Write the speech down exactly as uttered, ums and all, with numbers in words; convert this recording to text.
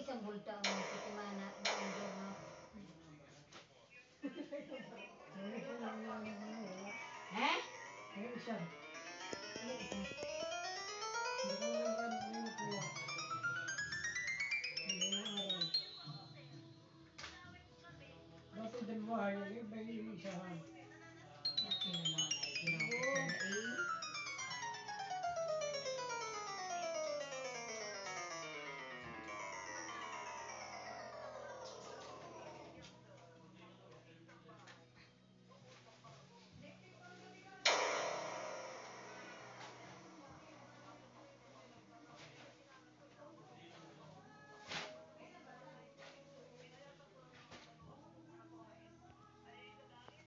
isang bulta ang putimana ang no. Eh? Ano isa? Ano isa? Hindi ko